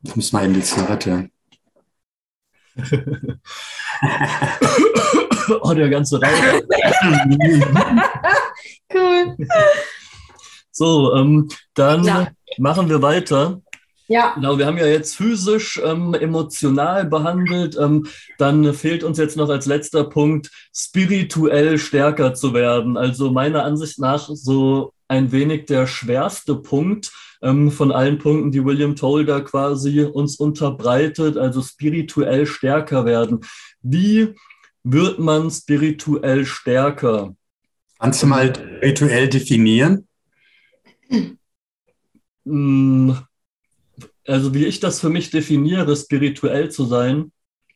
Ich muss mal eben die Zigarette. Oh, der ganze Reim. Cool. So, dann Ja. machen wir weiter. Ja. Genau, wir haben ja jetzt physisch, emotional behandelt. Dann fehlt uns jetzt noch als letzter Punkt, spirituell stärker zu werden. Also meiner Ansicht nach so ein wenig der schwerste Punkt von allen Punkten, die William Toll da quasi uns unterbreitet. Also spirituell stärker werden. Wie wird man spirituell stärker? Kannst du mal spirituell definieren? Also wie ich das für mich definiere, spirituell zu sein,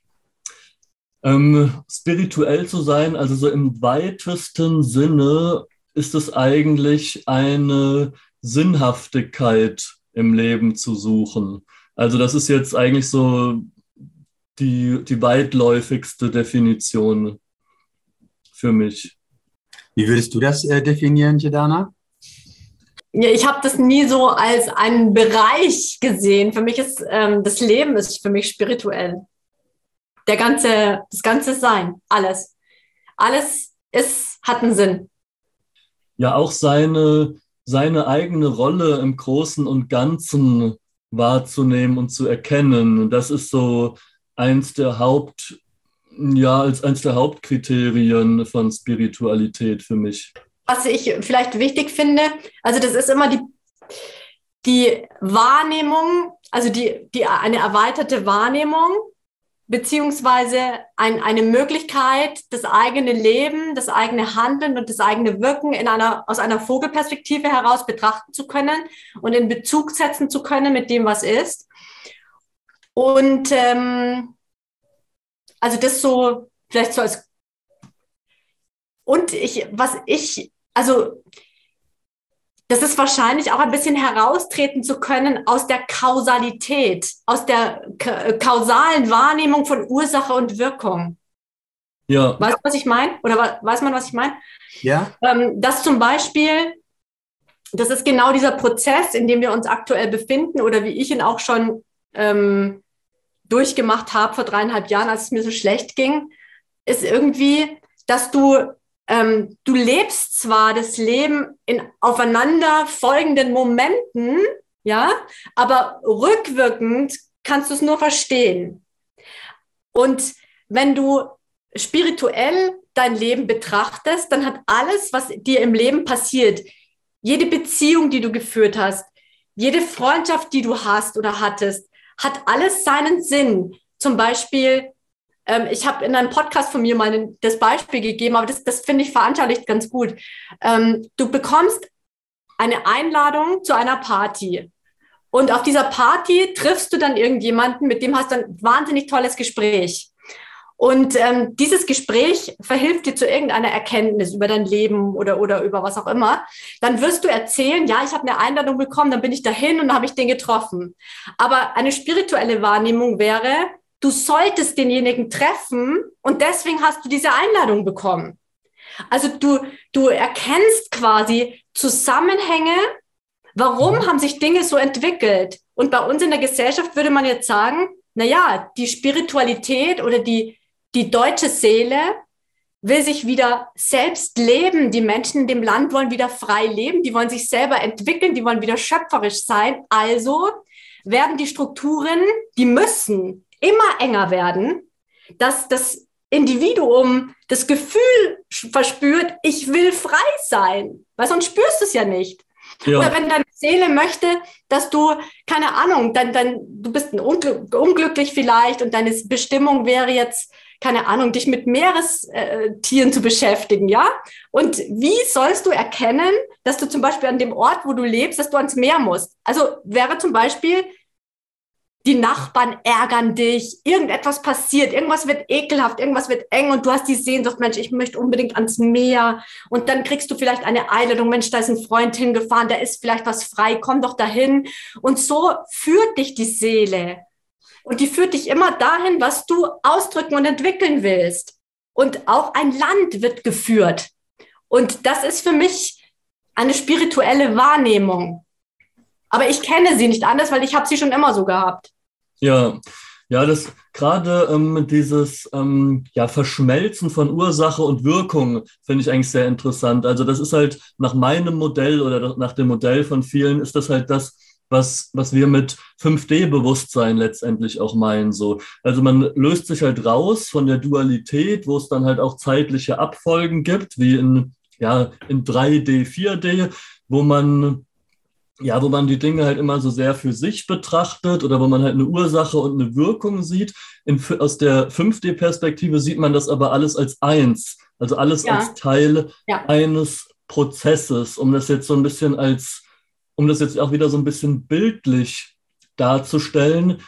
also so im weitesten Sinne ist es eigentlich eine Sinnhaftigkeit im Leben zu suchen. Also das ist jetzt eigentlich so die weitläufigste Definition für mich. Wie würdest du das definieren, Jedana? Ja, ich habe das nie so als einen Bereich gesehen. Für mich ist das Leben ist für mich spirituell. Das ganze Sein, alles. Alles hat einen Sinn. Ja, auch seine eigene Rolle im Großen und Ganzen wahrzunehmen und zu erkennen. Und das ist so eins der Hauptkriterien von Spiritualität für mich. Was ich vielleicht wichtig finde, also das ist immer die Wahrnehmung, also eine erweiterte Wahrnehmung, beziehungsweise eine Möglichkeit, das eigene Leben, das eigene Handeln und das eigene Wirken aus einer Vogelperspektive heraus betrachten zu können und in Bezug setzen zu können mit dem, was ist. Und also das so, vielleicht so als also das ist wahrscheinlich auch ein bisschen heraustreten zu können aus der Kausalität, aus der kausalen Wahrnehmung von Ursache und Wirkung. Ja. Weißt du, was ich meine? Oder weiß man, was ich meine? Ja. Das zum Beispiel, das ist genau dieser Prozess, in dem wir uns aktuell befinden oder wie ich ihn auch schon durchgemacht habe vor 3,5 Jahren, als es mir so schlecht ging, ist irgendwie, dass du lebst zwar das Leben in aufeinander folgenden Momenten, ja, aber rückwirkend kannst du es nur verstehen. Und wenn du spirituell dein Leben betrachtest, dann hat alles, was dir im Leben passiert, jede Beziehung, die du geführt hast, jede Freundschaft, die du hast oder hattest, hat alles seinen Sinn. Zum Beispiel, ich habe in einem Podcast von mir mal das Beispiel gegeben, aber das finde ich veranschaulicht ganz gut. Du bekommst eine Einladung zu einer Party und auf dieser Party triffst du dann irgendjemanden, mit dem hast du ein wahnsinnig tolles Gespräch. Und dieses Gespräch verhilft dir zu irgendeiner Erkenntnis über dein Leben oder über was auch immer. Dann wirst du erzählen, ja, ich habe eine Einladung bekommen, dann bin ich dahin und habe ich den getroffen. Aber eine spirituelle Wahrnehmung wäre, du solltest denjenigen treffen und deswegen hast du diese Einladung bekommen. Also du erkennst quasi Zusammenhänge, warum haben sich Dinge so entwickelt. Und bei uns in der Gesellschaft würde man jetzt sagen, naja, die Spiritualität oder die deutsche Seele will sich wieder selbst leben. Die Menschen in dem Land wollen wieder frei leben, die wollen sich selber entwickeln, die wollen wieder schöpferisch sein. Also werden die Strukturen, die müssen immer enger werden, dass das Individuum das Gefühl verspürt, ich will frei sein, weil sonst spürst du es ja nicht. Ja. Oder wenn deine Seele möchte, dass du, keine Ahnung, du bist unglücklich vielleicht und deine Bestimmung wäre jetzt, keine Ahnung, dich mit Meerestieren zu beschäftigen, ja? Und wie sollst du erkennen, dass du zum Beispiel an dem Ort, wo du lebst, dass du ans Meer musst? Also wäre zum Beispiel, die Nachbarn ärgern dich, irgendetwas passiert, irgendwas wird ekelhaft, irgendwas wird eng und du hast die Sehnsucht, Mensch, ich möchte unbedingt ans Meer und dann kriegst du vielleicht eine Einladung, Mensch, da ist ein Freund hingefahren, da ist vielleicht was frei, komm doch dahin und so führt dich die Seele und die führt dich immer dahin, was du ausdrücken und entwickeln willst und auch ein Land wird geführt und das ist für mich eine spirituelle Wahrnehmung. Aber ich kenne sie nicht anders, weil ich habe sie schon immer so gehabt. Ja, ja, das gerade dieses ja, Verschmelzen von Ursache und Wirkung finde ich eigentlich sehr interessant. Also das ist halt nach meinem Modell oder nach dem Modell von vielen ist das halt das, was wir mit 5D-Bewusstsein letztendlich auch meinen. So. Also man löst sich halt raus von der Dualität, wo es dann halt auch zeitliche Abfolgen gibt, wie ja, in 3D, 4D, wo man ja, wo man die Dinge halt immer so sehr für sich betrachtet oder wo man halt eine Ursache und eine Wirkung sieht. Aus der 5D-Perspektive sieht man das aber alles als eins, also alles als Ja, Teil ja, eines Prozesses, um das jetzt so ein bisschen um das jetzt auch wieder so ein bisschen bildlich darzustellen.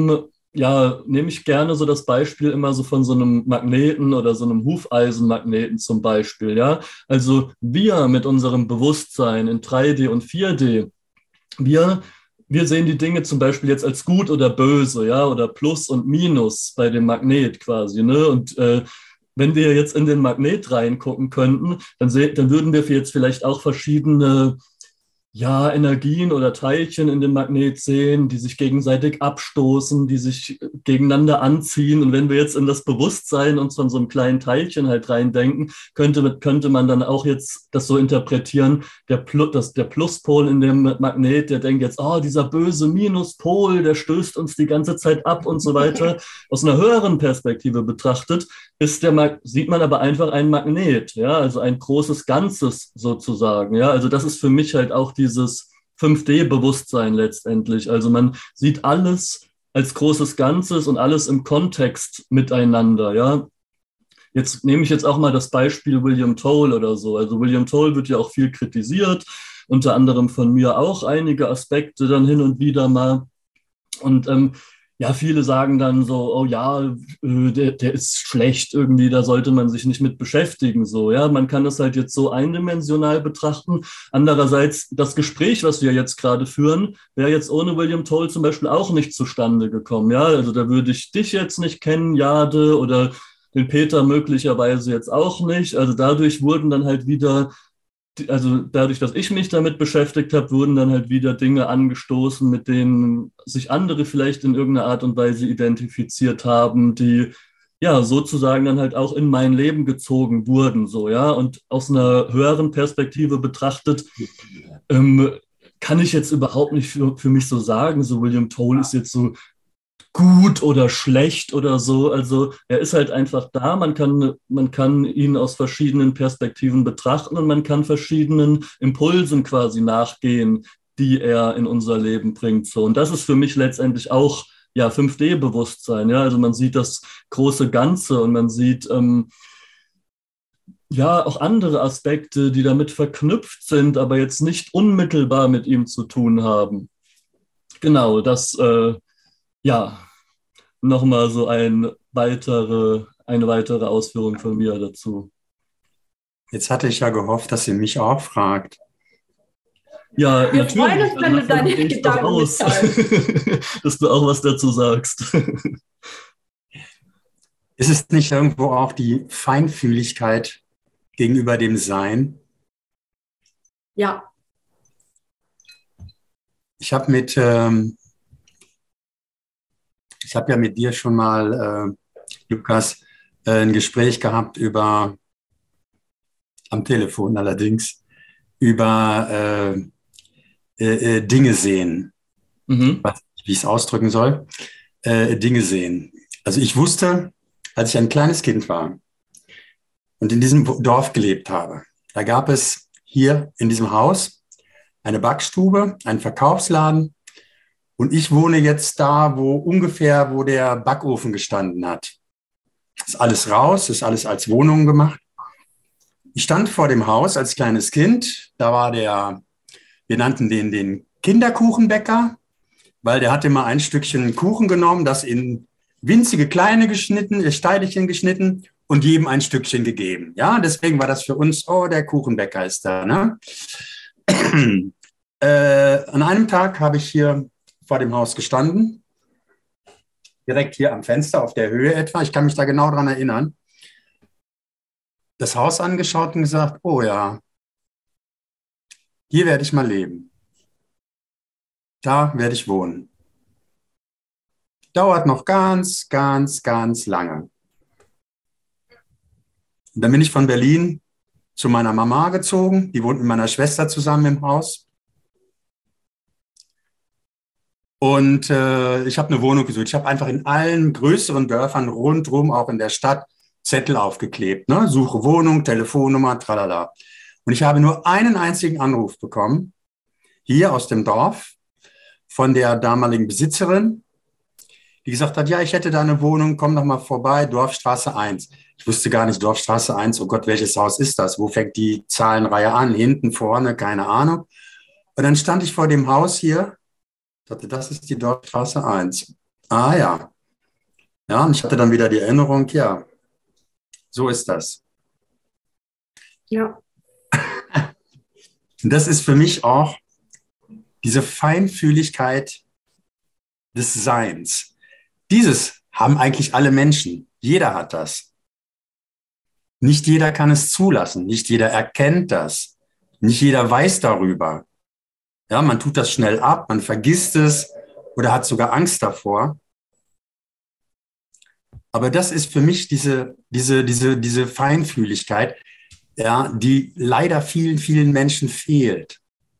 Ja, nehme ich gerne so das Beispiel immer so von so einem Magneten oder so einem Hufeisenmagneten zum Beispiel, ja. Also wir mit unserem Bewusstsein in 3D und 4D, wir, wir sehen die Dinge zum Beispiel jetzt als gut oder böse, ja, oder Plus und Minus bei dem Magnet quasi, ne? Und wenn wir jetzt in den Magnet reingucken könnten, dann würden wir jetzt vielleicht auch verschiedene ja, Energien oder Teilchen in dem Magnet sehen, die sich gegenseitig abstoßen, die sich gegeneinander anziehen. Und wenn wir jetzt in das Bewusstsein uns von so einem kleinen Teilchen halt reindenken, könnte man dann auch jetzt das so interpretieren, der Pluspol in dem Magnet, der denkt jetzt, oh, dieser böse Minuspol, der stößt uns die ganze Zeit ab und so weiter. Aus einer höheren Perspektive betrachtet, sieht man aber einfach ein Magnet, ja, also ein großes Ganzes sozusagen, ja, also das ist für mich halt auch dieses 5D-Bewusstsein letztendlich, also man sieht alles als großes Ganzes und alles im Kontext miteinander, ja. Jetzt nehme ich jetzt auch mal das Beispiel William Toll oder so, also William Toll wird ja auch viel kritisiert, unter anderem von mir auch einige Aspekte dann hin und wieder mal und ja, viele sagen dann so, oh ja, der ist schlecht irgendwie, da sollte man sich nicht mit beschäftigen. So, ja, man kann das halt jetzt so eindimensional betrachten. Andererseits, das Gespräch, was wir jetzt gerade führen, wäre jetzt ohne William Toll zum Beispiel auch nicht zustande gekommen. Ja, also da würde ich dich jetzt nicht kennen, Jade, oder den Peter möglicherweise jetzt auch nicht. Also dadurch wurden dann halt wieder also dadurch, dass ich mich damit beschäftigt habe, wurden dann halt wieder Dinge angestoßen, mit denen sich andere vielleicht in irgendeiner Art und Weise identifiziert haben, die ja sozusagen dann halt auch in mein Leben gezogen wurden, so, ja. Und aus einer höheren Perspektive betrachtet, ähm, kann ich jetzt überhaupt nicht für mich so sagen, so William Toll ist jetzt so gut oder schlecht oder so. Also er ist halt einfach da. Man kann ihn aus verschiedenen Perspektiven betrachten und man kann verschiedenen Impulsen quasi nachgehen, die er in unser Leben bringt. So. Und das ist für mich letztendlich auch ja 5D-Bewusstsein. Ja, also man sieht das große Ganze und man sieht ja auch andere Aspekte, die damit verknüpft sind, aber jetzt nicht unmittelbar mit ihm zu tun haben. Genau, das ja, nochmal so eine weitere Ausführung von mir dazu. Jetzt hatte ich ja gehofft, dass ihr mich auch fragt. Ja, wir freuen natürlich. uns, wenn du deine Gedanken mitteilst. Dass du auch was dazu sagst. Ist es nicht irgendwo auch die Feinfühligkeit gegenüber dem Sein? Ja. Ich habe ja mit dir schon mal, Lukas, ein Gespräch gehabt am Telefon allerdings, über Dinge sehen, Mhm. wie ich es ausdrücken soll, Dinge sehen. Also ich wusste, als ich ein kleines Kind war und in diesem Dorf gelebt habe, da gab es hier in diesem Haus eine Backstube, einen Verkaufsladen und ich wohne jetzt da, wo der Backofen gestanden hat. Ist alles raus, ist alles als Wohnung gemacht. Ich stand vor dem Haus als kleines Kind, da war wir nannten den Kinderkuchenbäcker, weil der hatte mal ein Stückchen Kuchen genommen, das in winzige kleine Steinchen geschnitten und jedem ein Stückchen gegeben. Ja, deswegen war das für uns, oh, der Kuchenbäcker ist da. Ne? An einem Tag habe ich hier vor dem Haus gestanden, direkt hier am Fenster auf der Höhe etwa. Ich kann mich da genau dran erinnern. Das Haus angeschaut und gesagt, oh ja, hier werde ich mal leben. Da werde ich wohnen. Dauert noch ganz, ganz, ganz lange. Und dann bin ich von Berlin zu meiner Mama gezogen. Die wohnt mit meiner Schwester zusammen im Haus. Und ich habe eine Wohnung gesucht. Ich habe einfach in allen größeren Dörfern rundherum, auch in der Stadt, Zettel aufgeklebt. Ne? Suche Wohnung, Telefonnummer, tralala. Und ich habe nur einen einzigen Anruf bekommen, hier aus dem Dorf, von der damaligen Besitzerin, die gesagt hat, ja, ich hätte da eine Wohnung, komm doch mal vorbei, Dorfstraße 1. Ich wusste gar nicht, Dorfstraße 1, oh Gott, welches Haus ist das? Wo fängt die Zahlenreihe an? Hinten, vorne, keine Ahnung. Und dann stand ich vor dem Haus hier, dachte, das ist die Dorfstraße 1. Ah ja. Ja, und ich hatte dann wieder die Erinnerung, ja, so ist das. Ja. Und das ist für mich auch diese Feinfühligkeit des Seins. Dieses haben eigentlich alle Menschen. Jeder hat das. Nicht jeder kann es zulassen. Nicht jeder erkennt das. Nicht jeder weiß darüber. Ja, man tut das schnell ab, man vergisst es oder hat sogar Angst davor. Aber das ist für mich diese Feinfühligkeit, ja, die leider vielen, vielen Menschen fehlt.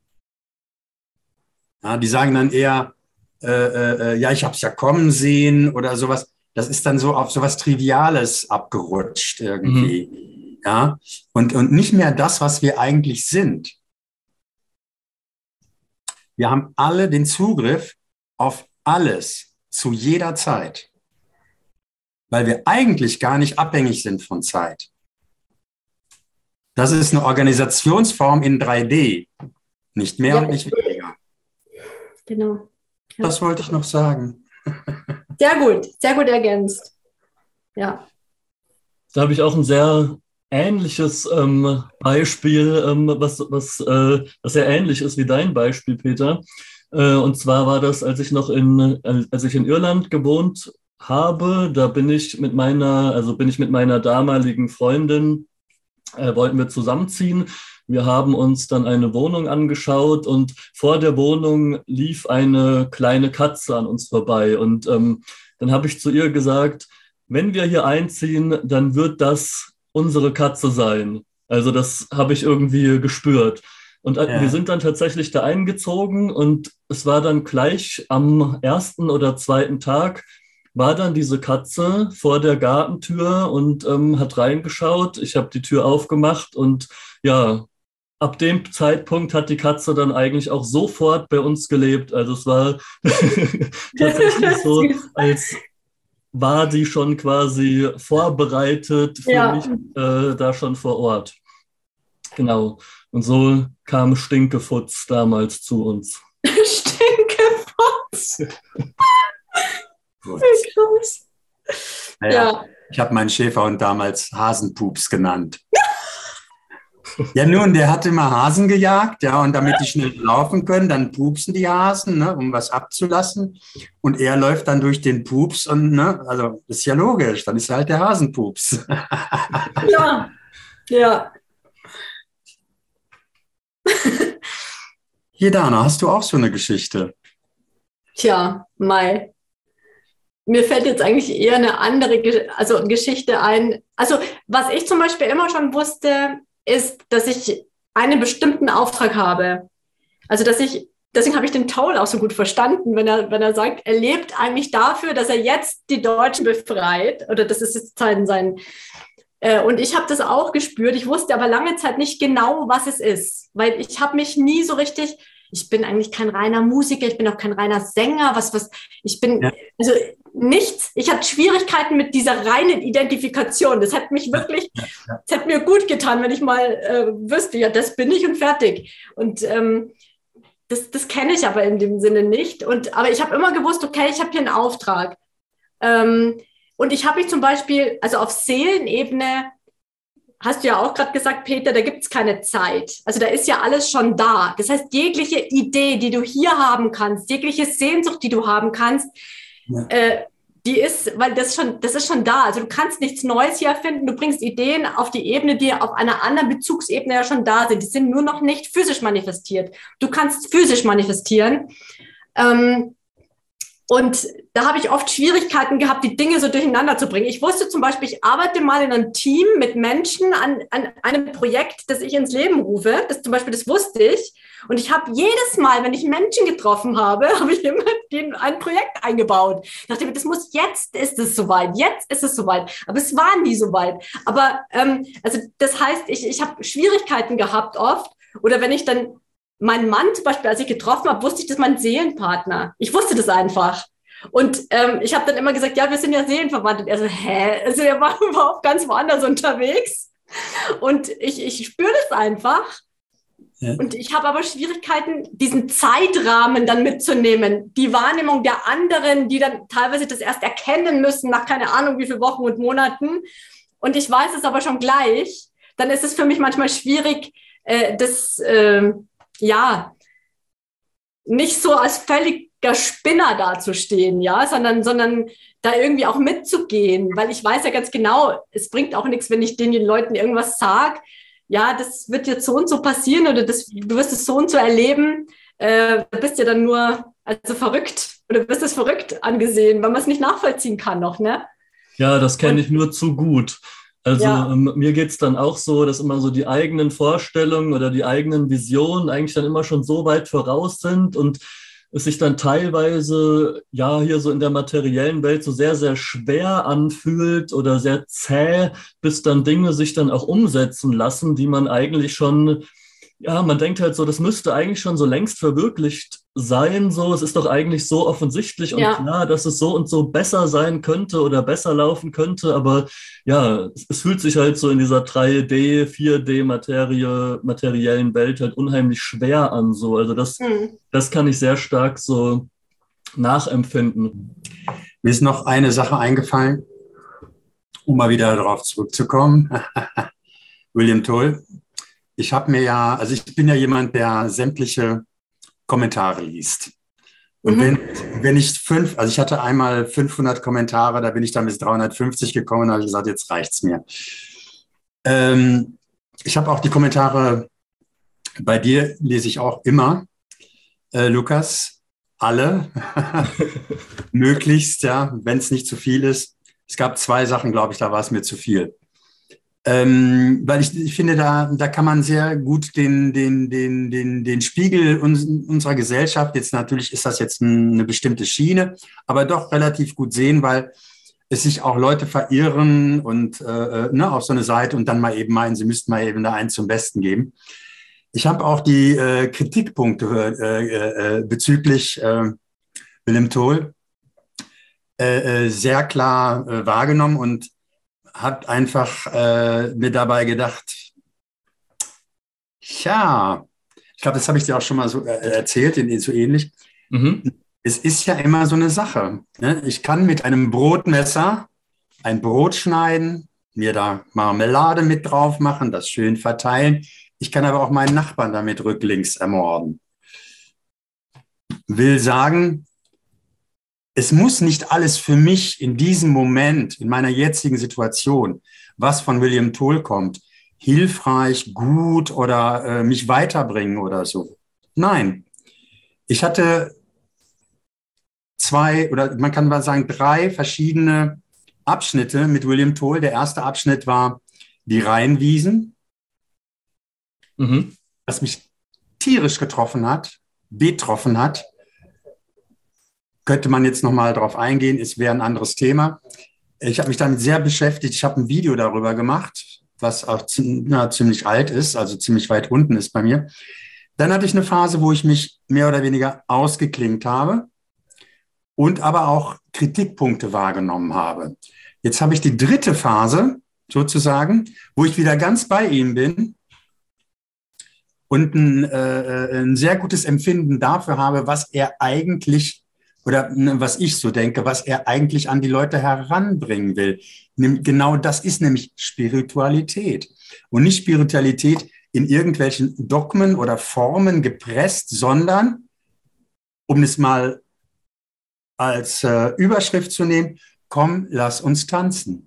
Ja, die sagen dann eher, ja, ich habe es ja kommen sehen oder sowas. Das ist dann so auf sowas Triviales abgerutscht irgendwie. Ja, und nicht mehr das, was wir eigentlich sind. Wir haben alle den Zugriff auf alles zu jeder Zeit, weil wir eigentlich gar nicht abhängig sind von Zeit. Das ist eine Organisationsform in 3D, nicht mehr und nicht weniger. Genau. Ja. Das wollte ich noch sagen. Sehr gut ergänzt. Ja. Da habe ich auch ein sehr ähnliches Beispiel, was sehr ähnlich ist wie dein Beispiel, Peter. Und zwar war das, als ich in Irland gewohnt habe, da bin ich mit meiner damaligen Freundin, wollten wir zusammenziehen. Wir haben uns dann eine Wohnung angeschaut und vor der Wohnung lief eine kleine Katze an uns vorbei. Und dann habe ich zu ihr gesagt, wenn wir hier einziehen, dann wird das unsere Katze sein. Also das habe ich irgendwie gespürt. Und wir sind dann tatsächlich da eingezogen und es war dann gleich am ersten oder zweiten Tag, war dann diese Katze vor der Gartentür und hat reingeschaut. Ich habe die Tür aufgemacht und ja, ab dem Zeitpunkt hat die Katze dann eigentlich auch sofort bei uns gelebt. Also es war tatsächlich so, als war die schon quasi vorbereitet für mich da schon vor Ort. Genau. Und so kam Stinkefutz damals zu uns. Stinkefutz. Krass. Ja. Ich habe meinen Schäferhund damals Hasenpups genannt. Ja, nun, der hat immer Hasen gejagt, ja, und damit die schnell laufen können, dann pupsen die Hasen, ne, um was abzulassen. Und er läuft dann durch den Pups und, ne, also, das ist ja logisch, dann ist er halt der Hasenpups. Ja, ja. Hier, Dana, hast du auch so eine Geschichte? Tja, Mai. Mir fällt jetzt eigentlich eher eine andere Geschichte ein. Also, was ich zum Beispiel immer schon wusste, ist, dass ich einen bestimmten Auftrag habe. Also, deswegen habe ich den Taul auch so gut verstanden, wenn er sagt, er lebt eigentlich dafür, dass er jetzt die Deutschen befreit. Oder das ist jetzt sein. Und ich habe das auch gespürt. Ich wusste aber lange Zeit nicht genau, was es ist. Weil ich habe mich nie so richtig, ich bin eigentlich kein reiner Musiker, ich bin auch kein reiner Sänger, ich bin, also nichts. Ich hatte Schwierigkeiten mit dieser reinen Identifikation. Das hat mich wirklich, das hat mir gut getan, wenn ich mal wüsste, ja, das bin ich und fertig. Und das kenne ich aber in dem Sinne nicht. Aber ich habe immer gewusst, okay, ich habe hier einen Auftrag. Und ich habe mich zum Beispiel, also auf Seelenebene, hast du ja auch gerade gesagt, Peter, da gibt es keine Zeit. Also da ist ja alles schon da. Das heißt, jegliche Idee, die du hier haben kannst, jegliche Sehnsucht, die du haben kannst, die ist, weil das ist schon da. Also du kannst nichts Neues hier erfinden. Du bringst Ideen auf die Ebene, die auf einer anderen Bezugsebene ja schon da sind. Die sind nur noch nicht physisch manifestiert. Du kannst physisch manifestieren. Und da habe ich oft Schwierigkeiten gehabt, die Dinge so durcheinander zu bringen. Ich wusste zum Beispiel, ich arbeite mal in einem Team mit Menschen an einem Projekt, das ich ins Leben rufe. Das wusste ich. Und ich habe jedes Mal, wenn ich Menschen getroffen habe, habe ich immer ein Projekt eingebaut. Ich dachte mir, jetzt ist es soweit. Aber es war nie soweit. Aber also das heißt, ich habe Schwierigkeiten gehabt oft. Oder wenn ich dann meinen Mann zum Beispiel, als ich getroffen habe, wusste ich, das ist mein Seelenpartner. Ich wusste das einfach. Und ich habe dann immer gesagt, ja, wir sind ja seelenverwandt. Und er so, hä? Also er war überhaupt ganz woanders unterwegs. Und ich spüre das einfach. Ja. Und ich habe aber Schwierigkeiten, diesen Zeitrahmen dann mitzunehmen. Die Wahrnehmung der anderen, die dann teilweise das erst erkennen müssen, nach keine Ahnung wie viele Wochen und Monaten. Und ich weiß es aber schon gleich. Dann ist es für mich manchmal schwierig, nicht so als völliger Spinner dazustehen, ja, sondern da irgendwie auch mitzugehen, weil ich weiß ja ganz genau, es bringt auch nichts, wenn ich den Leuten irgendwas sage, ja, das wird jetzt so und so passieren oder du wirst es so und so erleben, du bist ja dann nur verrückt oder bist es verrückt angesehen, weil man es nicht nachvollziehen kann noch, ne? Ja, das kenne ich nur zu gut. Also mir geht es dann auch so, dass immer so die eigenen Vorstellungen oder die eigenen Visionen eigentlich dann immer schon so weit voraus sind und es sich dann teilweise hier so in der materiellen Welt so sehr, sehr schwer anfühlt oder sehr zäh, bis dann Dinge sich dann auch umsetzen lassen, die man eigentlich schon, man denkt halt so, das müsste eigentlich schon so längst verwirklicht sein, so, es ist doch eigentlich so offensichtlich und klar, dass es so und so besser sein könnte oder besser laufen könnte, aber es fühlt sich halt so in dieser 3D, 4D materiellen Welt halt unheimlich schwer an, so, also das kann ich sehr stark so nachempfinden. Mir ist noch eine Sache eingefallen, um mal wieder darauf zurückzukommen. William Toll. Ich bin ja jemand, der sämtliche Kommentare liest. Und wenn ich ich hatte einmal 500 Kommentare, da bin ich dann bis 350 gekommen und habe gesagt, jetzt reicht's mir. Ich habe auch die Kommentare, bei dir lese ich auch immer, Lukas, alle, möglichst, wenn es nicht zu viel ist. Es gab 2 Sachen, glaube ich, da war es mir zu viel. Weil ich finde, da kann man sehr gut den Spiegel unserer Gesellschaft, jetzt natürlich ist das jetzt eine bestimmte Schiene, aber doch relativ gut sehen, weil es sich auch Leute verirren und auf so eine Seite und dann mal eben meinen, sie müssten mal eben da einen zum Besten geben. Ich habe auch die Kritikpunkte bezüglich William Toll sehr klar wahrgenommen und habe einfach mir dabei gedacht, ich glaube, das habe ich dir auch schon mal so erzählt, so ähnlich. Es ist ja immer so eine Sache. Ne? Ich kann mit einem Brotmesser ein Brot schneiden, mir da Marmelade mit drauf machen, das schön verteilen. Ich kann aber auch meinen Nachbarn damit rücklings ermorden. Will sagen, es muss nicht alles für mich in diesem Moment, in meiner jetzigen Situation, was von William Toll kommt, hilfreich, gut oder mich weiterbringen oder so. Nein, ich hatte 2 oder man kann mal sagen 3 verschiedene Abschnitte mit William Toll. Der erste Abschnitt war die Rheinwiesen, was mich tierisch betroffen hat. Könnte man jetzt nochmal drauf eingehen, es wäre ein anderes Thema. Ich habe mich damit sehr beschäftigt. Ich habe ein Video darüber gemacht, was auch ziemlich alt ist, also ziemlich weit unten ist bei mir. Dann hatte ich eine Phase, wo ich mich mehr oder weniger ausgeklinkt habe und aber auch Kritikpunkte wahrgenommen habe. Jetzt habe ich die 3. Phase sozusagen, wo ich wieder ganz bei ihm bin und ein sehr gutes Empfinden dafür habe, was er eigentlich oder was ich so denke, was er eigentlich an die Leute heranbringen will. Genau das ist nämlich Spiritualität. Und nicht Spiritualität in irgendwelchen Dogmen oder Formen gepresst, sondern, um es mal als Überschrift zu nehmen, komm, lass uns tanzen.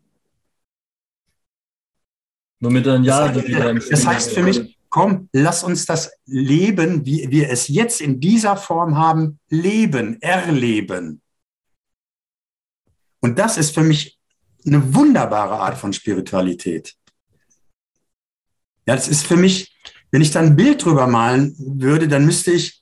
Nur mit einem wieder im Das heißt für mich, komm, lass uns das Leben, wie wir es jetzt in dieser Form haben, erleben. Und das ist für mich eine wunderbare Art von Spiritualität. Ja, das ist für mich, wenn ich da ein Bild drüber malen würde, dann müsste ich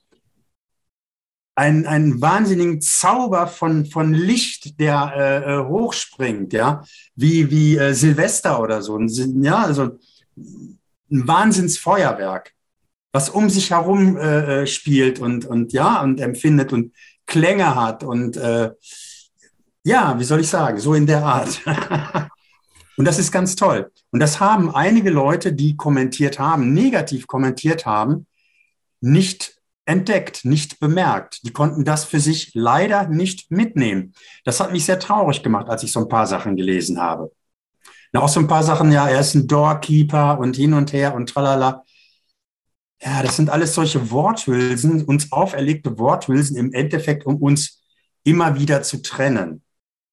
einen wahnsinnigen Zauber von Licht, der hochspringt, ja, wie Silvester oder so. Ja, also ein Wahnsinnsfeuerwerk, was um sich herum spielt und empfindet und Klänge hat und ja, wie soll ich sagen, so in der Art. Und das ist ganz toll. Und das haben einige Leute, die kommentiert haben, negativ kommentiert haben, nicht entdeckt, nicht bemerkt. Die konnten das für sich leider nicht mitnehmen. Das hat mich sehr traurig gemacht, als ich so ein paar Sachen gelesen habe. Na, auch so ein paar Sachen, ja, er ist ein Doorkeeper und hin und her und tralala. Ja, das sind alles solche Worthülsen, uns auferlegte Worthülsen im Endeffekt, um uns immer wieder zu trennen.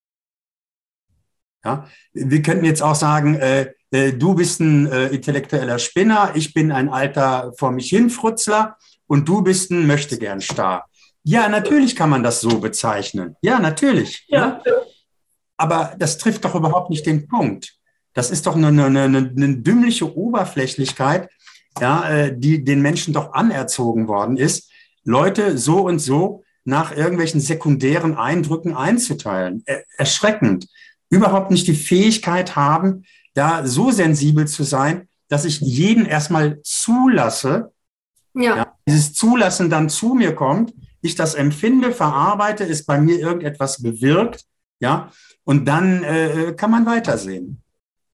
Ja, wir könnten jetzt auch sagen, du bist ein intellektueller Spinner, ich bin ein alter vor mich hin Frutzler und du bist ein Möchtegern-Star. Ja, natürlich kann man das so bezeichnen. Ja, natürlich. Ja. Aber das trifft doch überhaupt nicht den Punkt. Das ist doch eine dümmliche Oberflächlichkeit, ja, die den Menschen doch anerzogen worden ist, Leute so und so nach irgendwelchen sekundären Eindrücken einzuteilen. Erschreckend. Überhaupt nicht die Fähigkeit haben, da so sensibel zu sein, dass ich jeden erstmal zulasse, ja, dieses Zulassen dann zu mir kommt, ich das empfinde, verarbeite, es bei mir irgendetwas bewirkt, ja, und dann kann man weitersehen.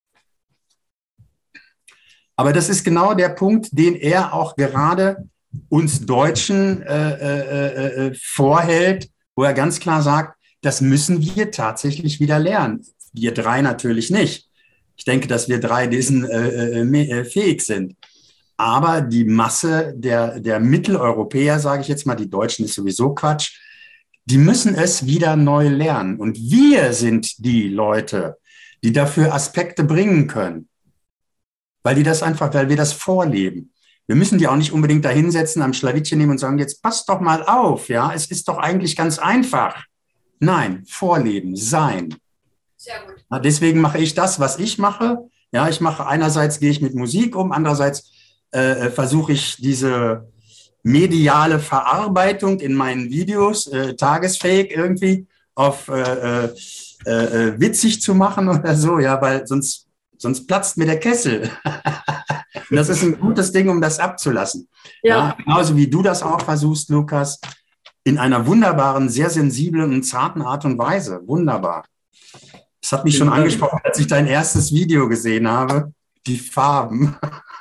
Aber das ist genau der Punkt, den er auch gerade uns Deutschen vorhält, wo er ganz klar sagt, das müssen wir tatsächlich wieder lernen. Wir drei natürlich nicht. Ich denke, dass wir drei diesen fähig sind. Aber die Masse der Mitteleuropäer, sage ich jetzt mal, die Deutschen ist sowieso Quatsch, die müssen es wieder neu lernen. Und wir sind die Leute, die dafür Aspekte bringen können. Weil wir das vorleben. Wir müssen die auch nicht unbedingt da hinsetzen, am Schlawittchen nehmen und sagen, jetzt passt doch mal auf, ja, es ist doch eigentlich ganz einfach. Nein, vorleben, sein. Sehr gut. Ja, deswegen mache ich das, was ich mache. Ja, einerseits gehe ich mit Musik um, andererseits versuche ich diese mediale Verarbeitung in meinen Videos tagesfähig irgendwie auf witzig zu machen oder so, ja, weil sonst platzt mir der Kessel. Und das ist ein gutes Ding, um das abzulassen. Ja. Ja, genauso wie du das auch versuchst, Lukas, in einer wunderbaren, sehr sensiblen und zarten Art und Weise. Wunderbar. Das hat mich schon angesprochen, als ich dein erstes Video gesehen habe. Die Farben.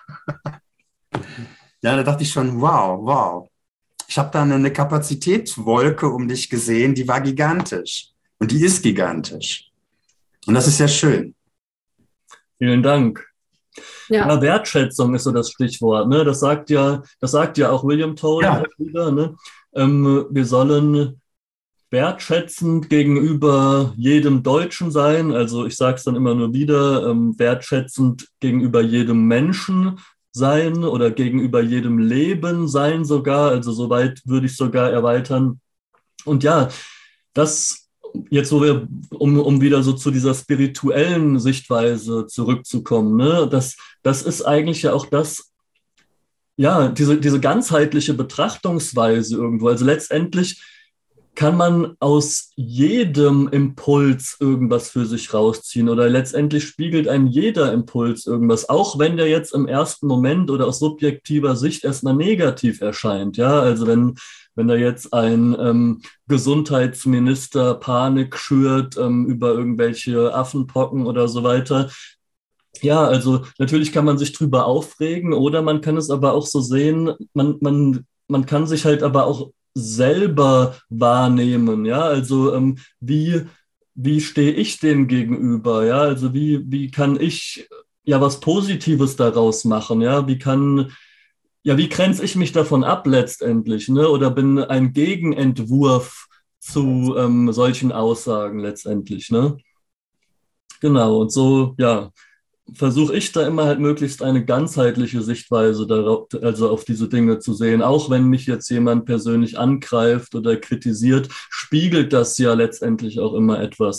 Ja, da dachte ich schon, wow. Ich habe da eine Kapazitätswolke um dich gesehen, die war gigantisch. Und die ist gigantisch. Und das ist sehr schön. Vielen Dank. Ja, Wertschätzung ist so das Stichwort. Ne? Das sagt ja auch William Toll wieder. Ne? Wir sollen wertschätzend gegenüber jedem Deutschen sein. Also ich sage es dann immer nur wieder, wertschätzend gegenüber jedem Menschen sein oder gegenüber jedem Leben sein sogar. Also soweit würde ich sogar erweitern. Und ja, das jetzt, wo wir, um wieder so zu dieser spirituellen Sichtweise zurückzukommen, ne, das ist eigentlich ja auch das, ja, diese ganzheitliche Betrachtungsweise irgendwo. Also letztendlich kann man aus jedem Impuls irgendwas für sich rausziehen oder letztendlich spiegelt einem jeder Impuls irgendwas, auch wenn der jetzt im ersten Moment oder aus subjektiver Sicht erstmal negativ erscheint. Ja, also wenn da jetzt ein Gesundheitsminister Panik schürt über irgendwelche Affenpocken oder so weiter. Ja, also natürlich kann man sich drüber aufregen oder man kann es aber auch so sehen, man kann sich halt aber auch selber wahrnehmen, ja, also wie stehe ich dem gegenüber, ja, also wie kann ich ja was Positives daraus machen, ja, wie grenze ich mich davon ab letztendlich, ne, oder bin ein Gegenentwurf zu solchen Aussagen letztendlich, ne, genau, und so, ja, versuche ich da immer halt möglichst eine ganzheitliche Sichtweise darauf, also auf diese Dinge zu sehen. Auch wenn mich jetzt jemand persönlich angreift oder kritisiert, spiegelt das ja letztendlich auch immer etwas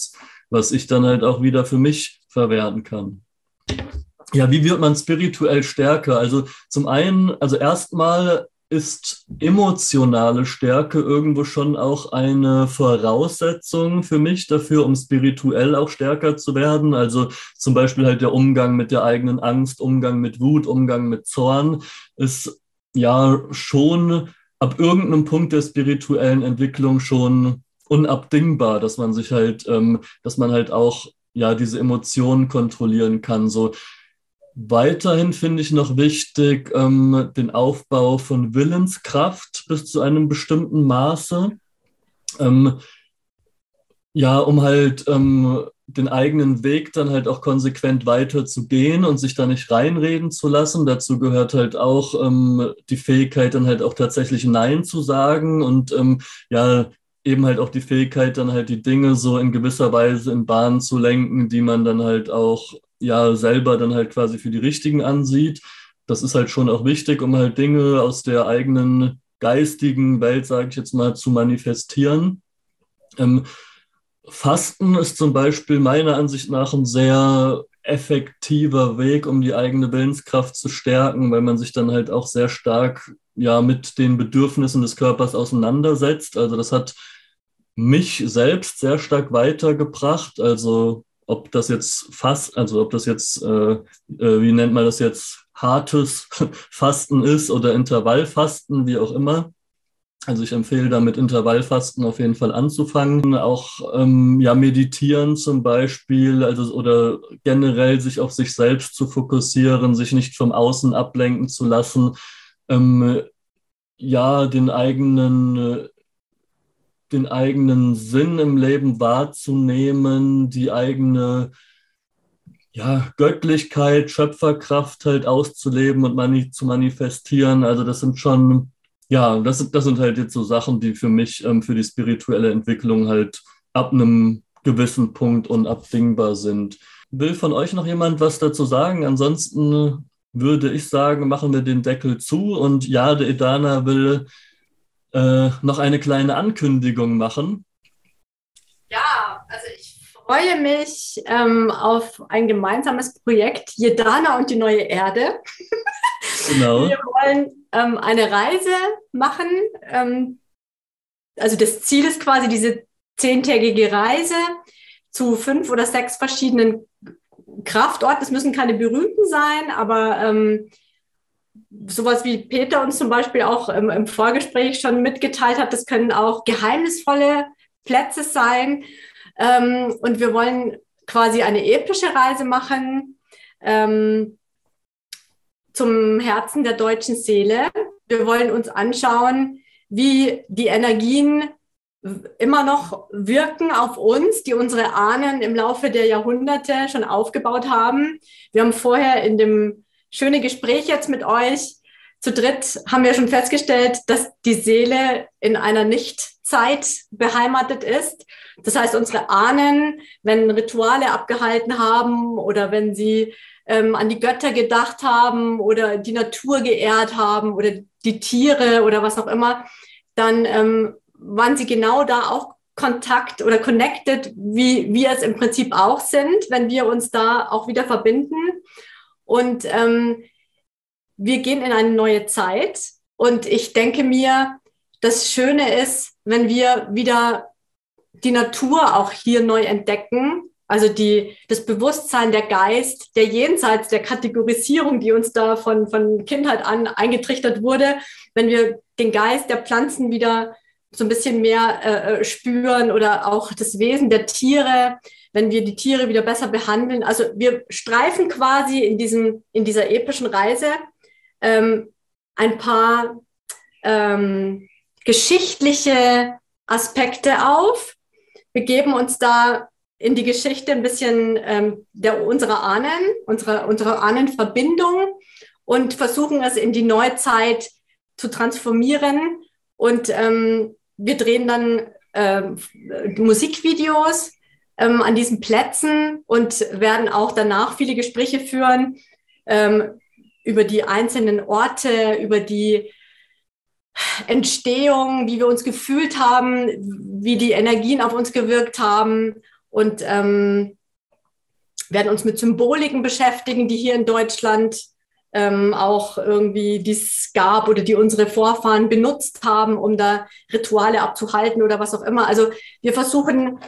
was ich dann halt auch wieder für mich verwerten kann. Ja, wie wird man spirituell stärker? Also zum einen, also erstmal ist emotionale Stärke irgendwo schon auch eine Voraussetzung für mich dafür, um spirituell auch stärker zu werden. Also zum Beispiel halt der Umgang mit der eigenen Angst, Umgang mit Wut, Umgang mit Zorn ist ja schon ab irgendeinem Punkt der spirituellen Entwicklung schon unabdingbar, dass man sich halt, dass man halt auch ja diese Emotionen kontrollieren kann. So weiterhin finde ich noch wichtig den Aufbau von Willenskraft bis zu einem bestimmten Maße. Ja, um halt den eigenen Weg dann halt auch konsequent weiter zu gehen und sich da nicht reinreden zu lassen. Dazu gehört halt auch die Fähigkeit, dann halt auch tatsächlich Nein zu sagen und ja, eben halt auch die Fähigkeit, dann halt die Dinge so in gewisser Weise in Bahnen zu lenken, die man dann halt auch ja selber dann halt quasi für die richtigen ansieht. Das ist halt schon auch wichtig, um halt Dinge aus der eigenen geistigen Welt, sage ich jetzt mal, zu manifestieren. Fasten ist zum Beispiel meiner Ansicht nach ein sehr effektiver Weg, um die eigene Willenskraft zu stärken, weil man sich dann halt auch sehr stark ja mit den Bedürfnissen des Körpers auseinandersetzt. Also das hat mich selbst sehr stark weitergebracht. Also ob das jetzt wie nennt man das jetzt, hartes Fasten ist oder Intervallfasten, wie auch immer. Also ich empfehle da mit Intervallfasten auf jeden Fall anzufangen. Auch ja, meditieren zum Beispiel, also oder generell sich auf sich selbst zu fokussieren, sich nicht vom Außen ablenken zu lassen, ja, den eigenen Sinn im Leben wahrzunehmen, die eigene ja, Göttlichkeit, Schöpferkraft halt auszuleben und zu manifestieren. Also das sind schon, ja, das sind halt jetzt so Sachen, die für mich, für die spirituelle Entwicklung halt ab einem gewissen Punkt unabdingbar sind. Will von euch noch jemand was dazu sagen? Ansonsten würde ich sagen, machen wir den Deckel zu und Jade Edana will noch eine kleine Ankündigung machen. Ja, also ich freue mich auf ein gemeinsames Projekt, Jedana und die neue Erde. Genau. Wir wollen eine Reise machen. Also das Ziel ist quasi diese 10-tägige Reise zu 5 oder 6 verschiedenen Kraftorten. Es müssen keine berühmten sein, aber sowas wie Peter uns zum Beispiel auch im Vorgespräch schon mitgeteilt hat, das können auch geheimnisvolle Plätze sein. Und wir wollen quasi eine epische Reise machen zum Herzen der deutschen Seele. Wir wollen uns anschauen, wie die Energien immer noch wirken auf uns, die unsere Ahnen im Laufe der Jahrhunderte schon aufgebaut haben. Wir haben vorher in dem schönen Gespräch jetzt mit euch zu dritt haben wir schon festgestellt, dass die Seele in einer Nichtzeit beheimatet ist. Das heißt, unsere Ahnen, wenn Rituale abgehalten haben oder wenn sie an die Götter gedacht haben oder die Natur geehrt haben oder die Tiere oder was auch immer, dann waren sie genau da auch Kontakt oder connected, wie wir es im Prinzip auch sind, wenn wir uns da auch wieder verbinden. Und wir gehen in eine neue Zeit. Und ich denke mir, das Schöne ist, wenn wir wieder die Natur auch hier neu entdecken, also das Bewusstsein, der Geist, der jenseits der Kategorisierung, die uns da von Kindheit an eingetrichtert wurde, wenn wir den Geist der Pflanzen wieder so ein bisschen mehr spüren oder auch das Wesen der Tiere, wenn wir die Tiere wieder besser behandeln. Also wir streifen quasi in dieser epischen Reise ein paar geschichtliche Aspekte auf. Wir geben uns da in die Geschichte ein bisschen unserer Ahnenverbindung und versuchen es in die Neuzeit zu transformieren. Und wir drehen dann Musikvideos an diesen Plätzen und werden auch danach viele Gespräche führen über die einzelnen Orte, über die Entstehung, wie wir uns gefühlt haben, wie die Energien auf uns gewirkt haben. und werden uns mit Symboliken beschäftigen, die hier in Deutschland auch irgendwie dies gab oder die unsere Vorfahren benutzt haben, um da Rituale abzuhalten oder was auch immer. Also wir versuchen,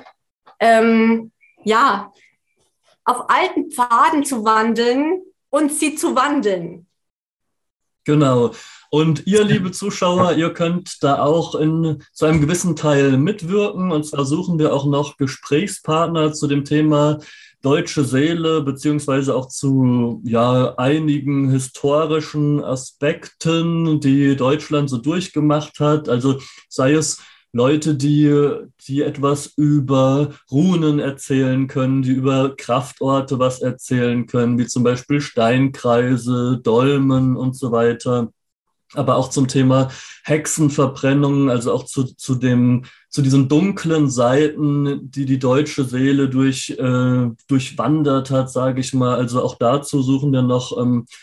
ja, auf alten Pfaden zu wandeln und sie zu wandeln. Genau. Und ihr, liebe Zuschauer, ihr könnt da auch zu einem gewissen Teil mitwirken. Und zwar suchen wir auch noch Gesprächspartner zu dem Thema deutsche Seele, beziehungsweise auch zu einigen historischen Aspekten, die Deutschland so durchgemacht hat. Also sei es Leute, die etwas über Runen erzählen können, die über Kraftorte was erzählen können, wie zum Beispiel Steinkreise, Dolmen und so weiter. Aber auch zum Thema Hexenverbrennungen, also auch zu diesen dunklen Seiten, die deutsche Seele durchwandert hat, sage ich mal. Also auch dazu suchen wir noch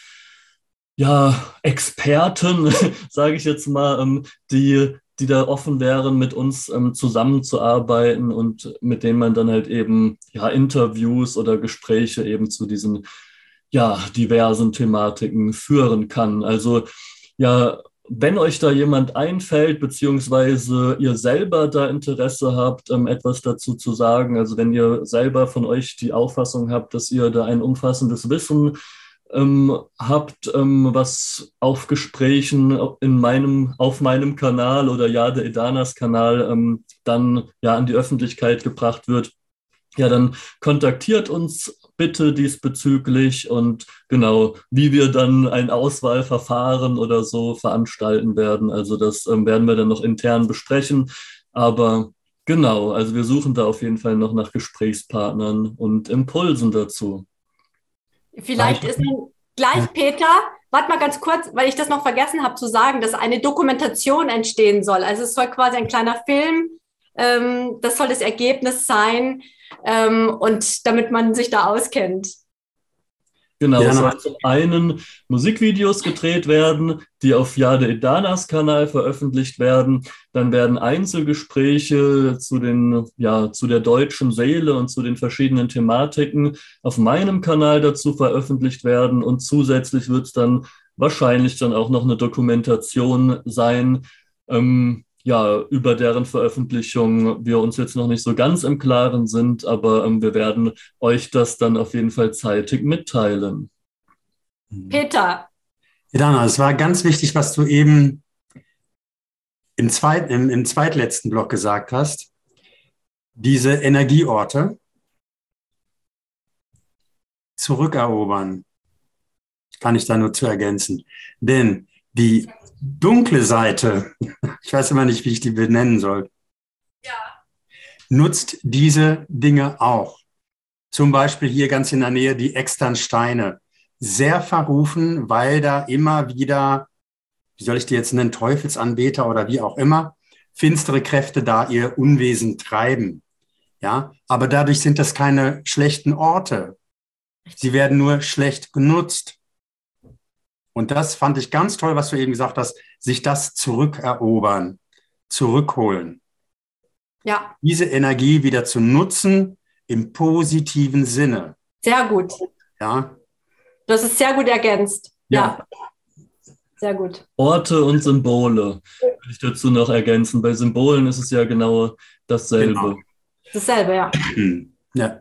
Experten, sage ich jetzt mal, die da offen wären, mit uns zusammenzuarbeiten und mit denen man dann halt eben Interviews oder Gespräche eben zu diesen diversen Thematiken führen kann. Also wenn euch da jemand einfällt, beziehungsweise ihr selber da Interesse habt, etwas dazu zu sagen, also wenn ihr selber von euch die Auffassung habt, dass ihr da ein umfassendes Wissen habt, was auf Gesprächen auf meinem Kanal oder Jade Edanas Kanal dann an die Öffentlichkeit gebracht wird, dann kontaktiert uns bitte diesbezüglich und genau, wie wir dann ein Auswahlverfahren oder so veranstalten werden. Also das werden wir dann noch intern besprechen. Aber genau, also wir suchen da auf jeden Fall noch nach Gesprächspartnern und Impulsen dazu. Vielleicht ist dann gleich, Peter, warte mal ganz kurz, weil ich das noch vergessen habe zu sagen, dass eine Dokumentation entstehen soll. Also es soll quasi ein kleiner Film, das soll das Ergebnis sein, und damit man sich da auskennt. Genau, es soll zum einen Musikvideos gedreht werden, die auf Jade Edanas Kanal veröffentlicht werden. Dann werden Einzelgespräche zu der deutschen Seele und zu den verschiedenen Thematiken auf meinem Kanal dazu veröffentlicht werden. Und zusätzlich wird es dann wahrscheinlich dann auch noch eine Dokumentation sein, über deren Veröffentlichung wir uns jetzt noch nicht so ganz im Klaren sind, aber wir werden euch das dann auf jeden Fall zeitig mitteilen. Peter. Edana, es war ganz wichtig, was du eben im zweitletzten Block gesagt hast. Diese Energieorte zurückerobern, kann ich da nur zu ergänzen. Denn die dunkle Seite, ich weiß immer nicht, wie ich die benennen soll, nutzt diese Dinge auch. Zum Beispiel hier ganz in der Nähe die Externsteine. Sehr verrufen, weil da immer wieder, wie soll ich die jetzt nennen, Teufelsanbeter oder wie auch immer, finstere Kräfte da ihr Unwesen treiben. Ja, aber dadurch sind das keine schlechten Orte. Sie werden nur schlecht genutzt. Und das fand ich ganz toll, was du eben gesagt hast, sich das zurückerobern, zurückholen. Ja. Diese Energie wieder zu nutzen im positiven Sinne. Sehr gut. Ja. Das ist sehr gut ergänzt. Ja. Sehr gut. Orte und Symbole will ich dazu noch ergänzen. Bei Symbolen ist es ja genau dasselbe. Genau. Dasselbe, ja. Ja.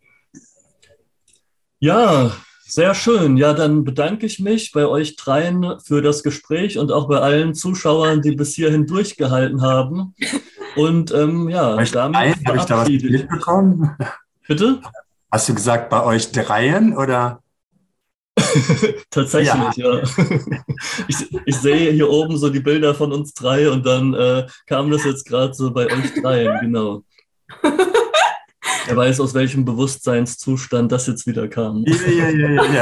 Ja, sehr schön. Ja, dann bedanke ich mich bei euch dreien für das Gespräch und auch bei allen Zuschauern, die bis hierhin durchgehalten haben. Und damit habe ich da was mitbekommen? Bitte? Hast du gesagt, bei euch dreien oder? Tatsächlich, ja. Ich sehe hier oben so die Bilder von uns drei und dann kam das jetzt gerade so bei euch dreien, genau. Wer weiß, aus welchem Bewusstseinszustand das jetzt wieder kam. Ja.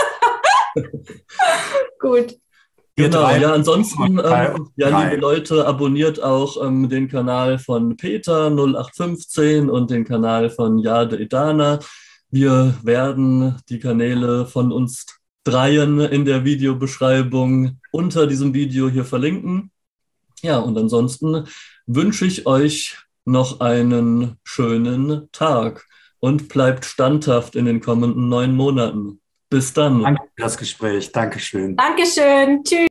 Gut. Genau, ansonsten, liebe Leute, abonniert auch den Kanal von Peter 0815 und den Kanal von Jade Edana. Wir werden die Kanäle von uns dreien in der Videobeschreibung unter diesem Video hier verlinken. Ja, und ansonsten wünsche ich euch noch einen schönen Tag und bleibt standhaft in den kommenden 9 Monaten. Bis dann. Danke für das Gespräch. Dankeschön. Dankeschön. Tschüss.